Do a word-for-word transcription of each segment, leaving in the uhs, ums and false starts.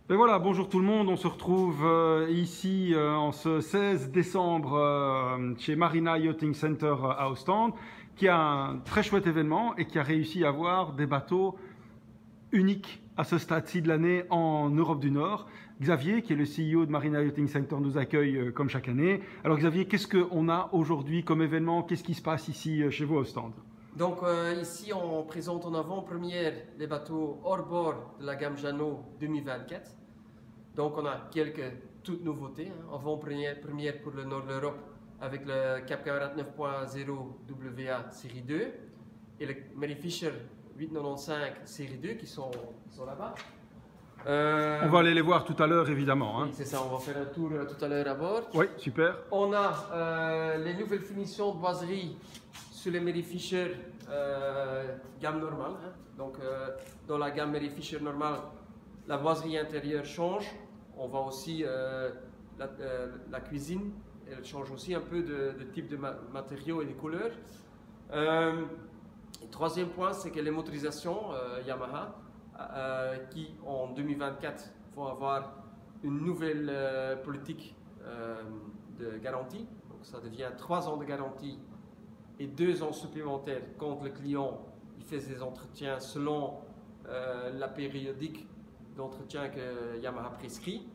Et voilà, bonjour tout le monde, on se retrouve euh, ici euh, en ce seize décembre euh, chez Marina Yachting Center euh, à Ostende, qui a un très chouette événement et qui a réussi à avoir des bateaux uniques à ce stade-ci de l'année en Europe du Nord. Xavier, qui est le C E O de Marina Yachting Center, nous accueille euh, comme chaque année. Alors Xavier, qu'est-ce qu'on a aujourd'hui comme événement? Qu'est-ce qui se passe ici euh, chez vous à Ostende? Donc euh, ici on présente en avant-première les bateaux hors bord de la gamme Jeannot deux mille vingt-quatre. Donc on a quelques toutes nouveautés. Hein. Avant-première première pour le nord de l'Europe avec le Cap quarante-neuf point zéro W A série deux et le Mary Fisher huit cent quatre-vingt-quinze série deux qui sont, qui sont là-bas. Euh... On va aller les voir tout à l'heure évidemment. Hein. Oui, c'est ça, on va faire un tour euh, tout à l'heure à bord. Oui, super. On a euh, les nouvelles finitions de boiserie sur les Mary Fisher euh, gamme normale. Hein. Donc euh, dans la gamme Mary Fisher normale, la boiserie intérieure change. On voit aussi euh, la, euh, la cuisine, elle change aussi un peu de, de type de ma matériaux et de couleurs. Euh, troisième point, c'est que les motorisations euh, Yamaha, euh, qui en deux mille vingt-quatre vont avoir une nouvelle euh, politique euh, de garantie. Donc ça devient trois ans de garantie et deux ans supplémentaires quand le client il fait ses entretiens selon euh, la périodique d'entretien que Yamaha prescrit.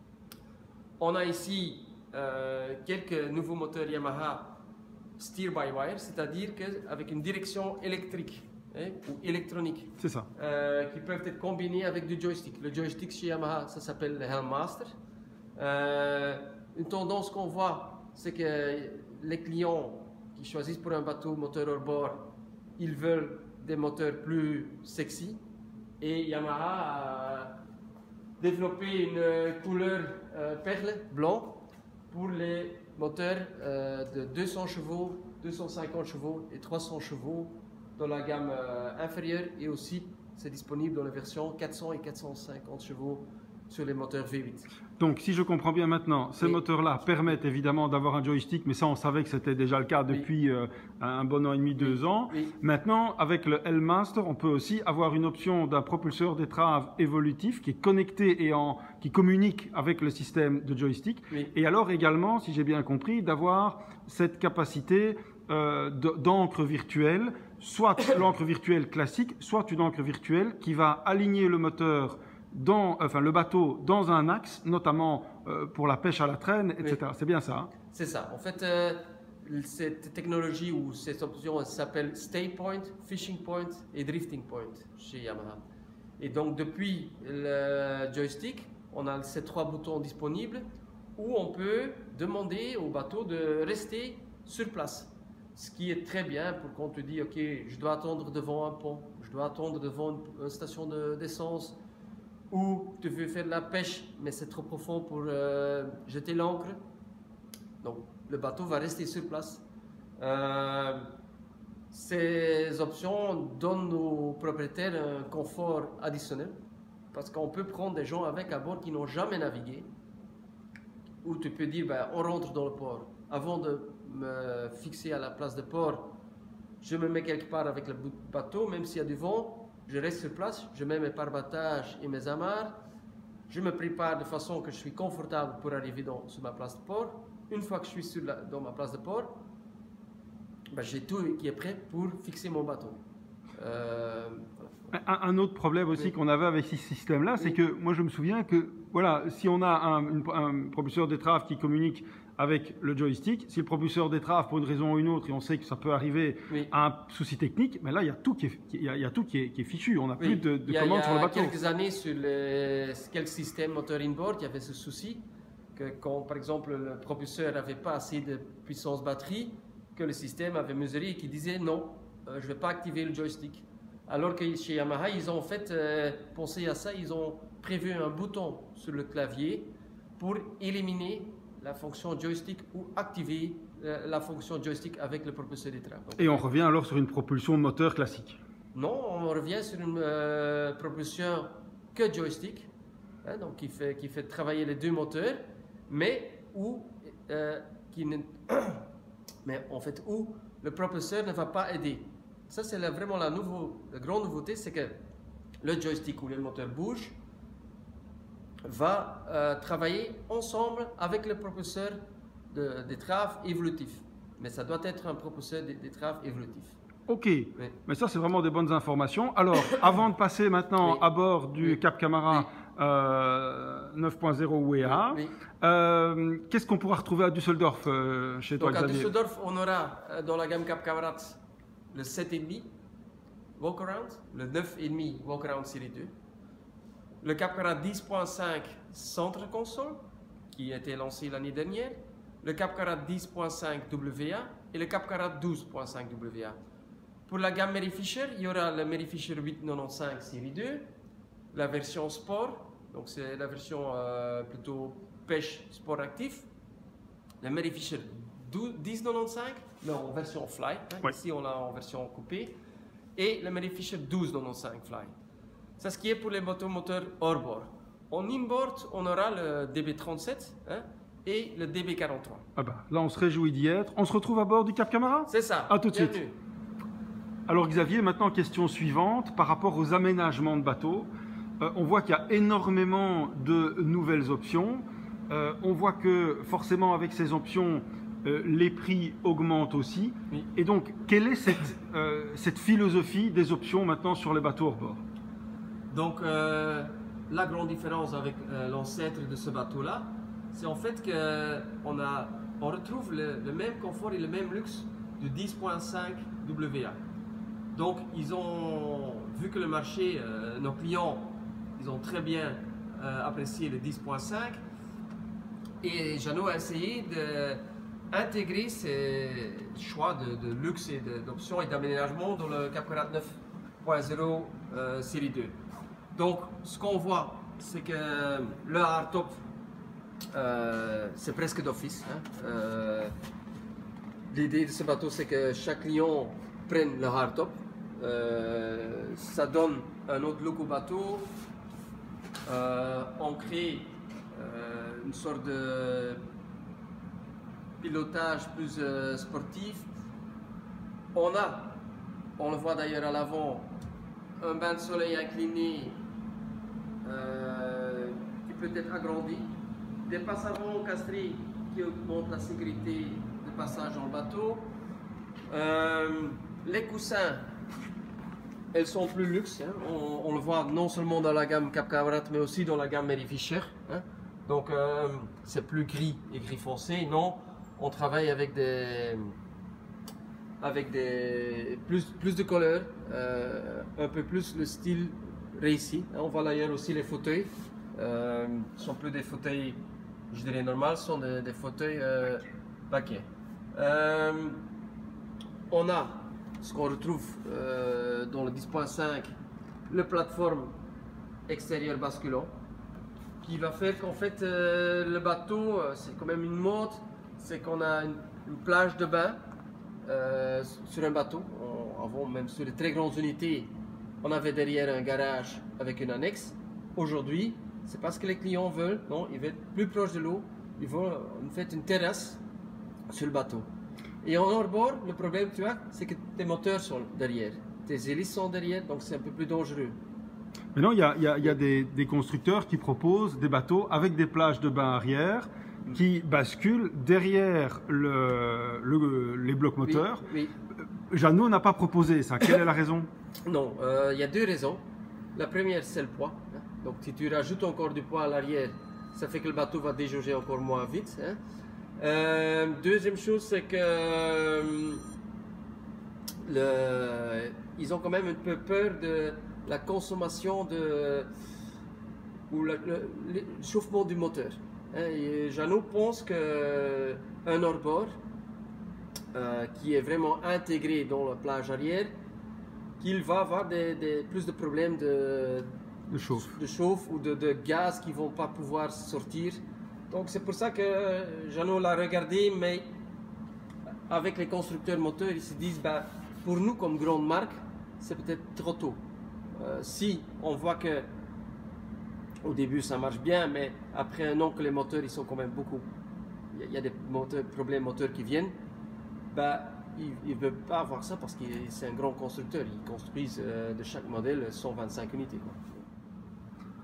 On a ici euh, quelques nouveaux moteurs Yamaha steer by wire, c'est-à-dire qu'avec une direction électrique hein, ou électronique, c'est ça, euh, qui peuvent être combinés avec du joystick. Le joystick chez Yamaha, ça s'appelle le Helmmaster. Euh, une tendance qu'on voit, c'est que les clients qui choisissent pour un bateau moteur hors bord, ils veulent des moteurs plus sexy. Et Yamaha a développé une couleur euh, perle blanc pour les moteurs euh, de deux cents chevaux, deux cent cinquante chevaux et trois cents chevaux dans la gamme euh, inférieure, et aussi c'est disponible dans les versions quatre cents et quatre cent cinquante chevaux sur les moteurs V huit. Donc, si je comprends bien maintenant, ces oui. moteurs-là permettent évidemment d'avoir un joystick, mais ça, on savait que c'était déjà le cas depuis oui. euh, un bon an et demi, deux oui. ans. Oui. Maintenant, avec le Helmmaster, on peut aussi avoir une option d'un propulseur d'étrave évolutif qui est connecté et en, qui communique avec le système de joystick. Oui. Et alors également, si j'ai bien compris, d'avoir cette capacité euh, d'encre virtuelle, soit l'encre virtuelle classique, soit une encre virtuelle qui va aligner le moteur Dans, enfin, le bateau dans un axe, notamment euh, pour la pêche à la traîne, et cetera. Oui. C'est bien ça hein? C'est ça. En fait, euh, cette technologie ou cette option s'appelle Stay Point, Fishing Point et Drifting Point chez Yamaha. Et donc, depuis le joystick, on a ces trois boutons disponibles où on peut demander au bateau de rester sur place. Ce qui est très bien pour qu'on te dise, OK, je dois attendre devant un pont, je dois attendre devant une station d'essence, ou tu veux faire de la pêche, mais c'est trop profond pour euh, jeter l'ancre. Donc, le bateau va rester sur place. Euh, ces options donnent aux propriétaires un confort additionnel, parce qu'on peut prendre des gens avec à bord qui n'ont jamais navigué, où tu peux dire, ben, on rentre dans le port. Avant de me fixer à la place de port, je me mets quelque part avec le bateau, même s'il y a du vent. Je reste sur place, je mets mes pare-battages et mes amarres, je me prépare de façon que je suis confortable pour arriver dans, sur ma place de port. Une fois que je suis sur la, dans ma place de port, ben, j'ai tout qui est prêt pour fixer mon bateau. Euh, voilà. un, un autre problème aussi oui. qu'on avait avec ce système-là, c'est oui. que moi je me souviens que voilà, si on a un, une, un propulseur d'étrave qui communique avec le joystick, si le propulseur d'étrave pour une raison ou une autre, et on sait que ça peut arriver oui. à un souci technique, mais là il y a tout qui est, il y a, il y a tout qui est, qui est fichu, on n'a oui. plus de, de commandes sur le bateau. Il y a quelques années sur les, quelques systèmes moteur inboard, il y avait ce souci que quand par exemple le propulseur n'avait pas assez de puissance batterie, que le système avait mesuré et qui disait non, euh, je ne vais pas activer le joystick. Alors que chez Yamaha, ils ont en fait euh, pensé à ça, ils ont prévu un bouton sur le clavier pour éliminer la fonction joystick ou activer euh, la fonction joystick avec le propulseur d'étrave. Et on revient alors sur une propulsion moteur classique? Non, on revient sur une euh, propulsion que joystick, hein, donc qui fait, qui fait travailler les deux moteurs, mais où, euh, qui ne, mais en fait, où le propulseur ne va pas aider. Ça, c'est la, vraiment la, nouveau, la grande nouveauté, c'est que le joystick ou le moteur bouge, va euh, travailler ensemble avec le propulseur de- d'étrave évolutif. Mais ça doit être un propulseur d'étrave évolutif. Ok, Oui. mais ça c'est vraiment des bonnes informations. Alors, avant de passer maintenant Oui. à bord du Oui. Cap Camara Oui. euh, neuf point zéro W E A, Oui. euh, qu'est-ce qu'on pourra retrouver à Düsseldorf euh, chez toi, Donc à Xavier? Düsseldorf, on aura euh, dans la gamme Cap Camara le sept virgule cinq Walkaround, le neuf virgule cinq Walkaround série deux, le Cap Camara dix point cinq centre console qui a été lancé l'année dernière, le Cap Camara dix point cinq W A et le Cap Camara douze point cinq W A. Pour la gamme Mary Fisher, il y aura le Mary Fisher huit cent quatre-vingt-quinze série deux, la version sport, donc c'est la version euh, plutôt pêche sport actif, le Mary Fisher dix cent quatre-vingt-quinze, non, en version fly, hein, Ouais. ici on l'a en version coupée, et le Mary Fisher douze cent quatre-vingt-quinze fly. C'est ce qui est pour les bateaux moteurs hors-bord. En inboard, on aura le D B trente-sept hein, et le D B quarante-trois. Ah bah, là, on se réjouit d'y être. On se retrouve à bord du Cap Camara? C'est ça. À tout de suite. Bienvenue. Alors Xavier, maintenant question suivante, par rapport aux aménagements de bateaux, euh, on voit qu'il y a énormément de nouvelles options. Euh, on voit que forcément avec ces options, euh, les prix augmentent aussi. Oui. Et donc, quelle est cette, euh, cette philosophie des options maintenant sur les bateaux hors bord? Donc, euh, la grande différence avec euh, l'ancêtre de ce bateau-là, c'est en fait qu'on a, on retrouve le, le même confort et le même luxe du dix point cinq W A. Donc, ils ont vu que le marché, euh, nos clients, ils ont très bien euh, apprécié le dix point cinq. Et Jeannot a essayé d'intégrer ces choix de, de luxe et d'options et d'aménagement dans le Cap Camara neuf point zéro euh, série deux. Donc, ce qu'on voit, c'est que le hardtop, euh, c'est presque d'office. Hein. Euh, L'idée de ce bateau, c'est que chaque client prenne le hardtop. Euh, ça donne un autre look au bateau. Euh, on crée euh, une sorte de pilotage plus euh, sportif. On a, on le voit d'ailleurs à l'avant, un bain de soleil incliné euh, qui peut être agrandi, des passes avant encastrées qui augmentent la sécurité de passage dans le bateau. Euh, les coussins, elles sont plus luxe, hein. on, on le voit non seulement dans la gamme Cap Camara mais aussi dans la gamme Mary Fisher. Hein. Donc euh, c'est plus gris et gris foncé. Non, on travaille avec des avec des plus, plus de couleurs, euh, un peu plus le style réussi. On voit d'ailleurs aussi les fauteuils. Euh, ce sont plus des fauteuils, je dirais normaux, ce sont des, des fauteuils euh, baquets. Euh, on a ce qu'on retrouve euh, dans le dix point cinq, le plateforme extérieure basculant, qui va faire qu'en fait euh, le bateau, euh, c'est quand même une mode, c'est qu'on a une, une plage de bain euh, sur un bateau. On, avant, même sur les très grandes unités, on avait derrière un garage avec une annexe. Aujourd'hui, c'est parce que les clients veulent, non, ils veulent être plus proche de l'eau, ils veulent en fait une terrasse sur le bateau. Et en hors-bord, le problème que tu as, c'est que tes moteurs sont derrière, tes hélices sont derrière, donc c'est un peu plus dangereux. Maintenant, il y a, il y a, il y a des, des constructeurs qui proposent des bateaux avec des plages de bain arrière qui basculent derrière le, le, les blocs moteurs. Oui, oui. Jeannot n'a pas proposé ça. Quelle est la raison? Non, euh, il y a deux raisons. La première, c'est le poids. Hein. Donc, si tu rajoutes encore du poids à l'arrière, ça fait que le bateau va déjauger encore moins vite. Hein. Euh, deuxième chose, c'est que euh, le, ils ont quand même un peu peur de la consommation de, ou le, le, le chauffement du moteur. Hein. Et Jeannot pense qu'un hors-bord euh, qui est vraiment intégré dans la plage arrière, qu'il va avoir des, des, plus de problèmes de, de chauffe, de chauffe ou de, de gaz qui ne vont pas pouvoir sortir. Donc c'est pour ça que Jeannot l'a regardé, mais avec les constructeurs moteurs, ils se disent, ben, pour nous comme grande marque, c'est peut-être trop tôt. Euh, si on voit que au début ça marche bien, mais après un an que les moteurs ils sont quand même beaucoup, il y a des moteurs, problèmes moteurs qui viennent, ben, ils ne veulent pas avoir ça parce que c'est un grand constructeur, ils construisent euh, de chaque modèle cent vingt-cinq unités. Quoi.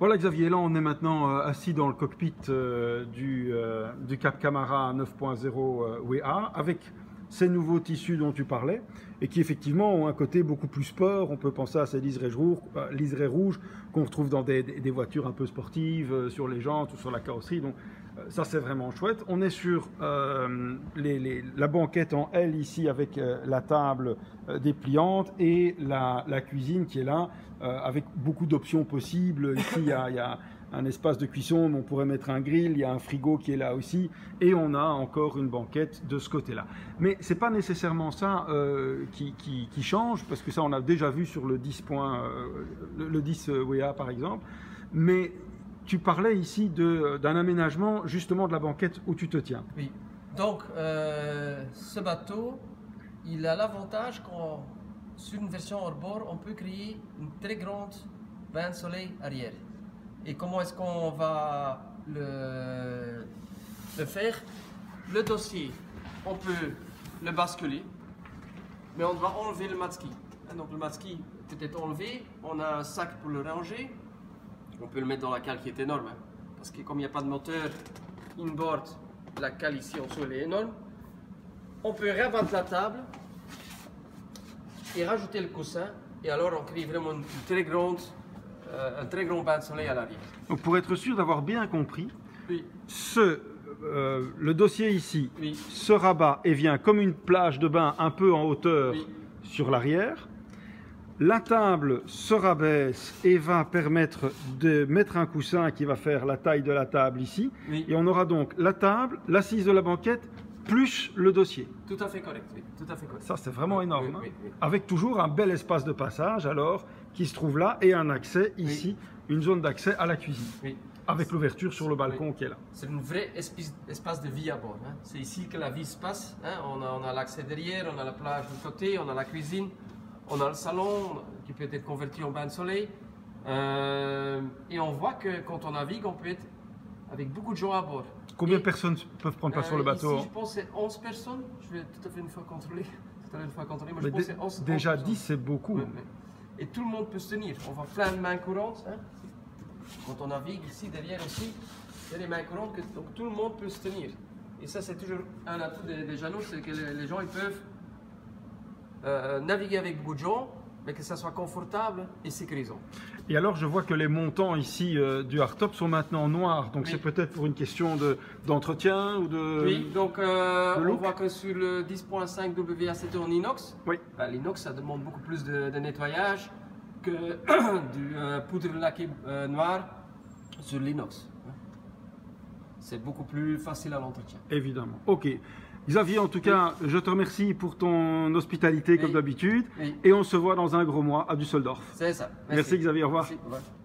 Voilà Xavier, là on est maintenant euh, assis dans le cockpit euh, du, euh, du Cap Camara neuf point zéro euh, W A avec ces nouveaux tissus dont tu parlais et qui effectivement ont un côté beaucoup plus sport. On peut penser à ces liserés rouges, euh, liserés rouges qu'on retrouve dans des, des, des voitures un peu sportives, euh, sur les jantes ou sur la carrosserie. Donc euh, ça c'est vraiment chouette. On est sur euh, les, les, la banquette en L ici avec euh, la table euh, dépliante et la, la cuisine qui est là euh, avec beaucoup d'options possibles. Ici il y a, il y a un espace de cuisson, mais on pourrait mettre un grill, il y a un frigo qui est là aussi, et on a encore une banquette de ce côté-là. Mais ce n'est pas nécessairement ça euh, qui, qui, qui change, parce que ça on a déjà vu sur le dix, euh, le, le dix W A par exemple, mais tu parlais ici d'un aménagement justement de la banquette où tu te tiens. Oui, donc euh, ce bateau, il a l'avantage qu'en sur une version hors-bord, on peut créer une très grande bain de soleil arrière. Et comment est-ce qu'on va le, le faire? Le dossier, on peut le basculer, mais on doit enlever le mat-ski. Donc le mat-ski peut être enlevé, on a un sac pour le ranger, on peut le mettre dans la cale qui est énorme, hein, parce que comme il n'y a pas de moteur inboard, la cale ici en dessous elle est énorme. On peut rabattre la table et rajouter le coussin, et alors on crée vraiment une très grande Euh, un très grand bain de soleil à l'arrière. Donc pour être sûr d'avoir bien compris, oui. ce, euh, le dossier ici oui. se rabat et vient comme une plage de bain un peu en hauteur oui. sur l'arrière. La table se rabaisse et va permettre de mettre un coussin qui va faire la taille de la table ici. Oui. Et on aura donc la table, l'assise de la banquette, plus le dossier. Tout à fait correct, oui. Tout à fait correct. Ça, c'est vraiment oui, énorme. Oui, hein. oui, oui. Avec toujours un bel espace de passage, alors, qui se trouve là, et un accès ici, oui. une zone d'accès à la cuisine. Oui. Avec l'ouverture sur le balcon oui. qui est là. C'est un vrai espace de vie à bord. Hein. C'est ici que la vie se passe. Hein. On a, on a l'accès derrière, on a la plage de côté, on a la cuisine, on a le salon qui peut être converti en bain de soleil. Euh, et on voit que quand on navigue, on peut être avec beaucoup de gens à bord. Combien et, de personnes peuvent prendre place euh, sur le bateau? Ici, je pense que c'est onze personnes. Je vais tout à fait une fois contrôler. Tout à fait une fois contrôler. Moi, je pense onze, déjà dix, c'est beaucoup. Ouais, ouais. Et tout le monde peut se tenir. On voit plein de mains courantes. Hein. Quand on navigue ici, derrière aussi, il y a des mains courantes, que, donc tout le monde peut se tenir. Et ça, c'est toujours un atout des, des Jeannots, c'est que les, les gens ils peuvent euh, naviguer avec beaucoup de gens, mais que ça soit confortable et sécurisant. Et alors, je vois que les montants ici euh, du hardtop sont maintenant noirs, donc oui. c'est peut-être pour une question d'entretien ou de... Oui, donc euh, on voit que sur le dix point cinq W A c'était en inox. Oui. Ben, l'inox, ça demande beaucoup plus de, de nettoyage que du euh, poudre laquée euh, noire sur l'inox. C'est beaucoup plus facile à l'entretien. Évidemment. Ok. Xavier, en tout cas, oui. je te remercie pour ton hospitalité oui. comme d'habitude. Oui. Et on se voit dans un gros mois à Düsseldorf. C'est ça. Merci. Merci Xavier, au revoir. Merci. Au revoir.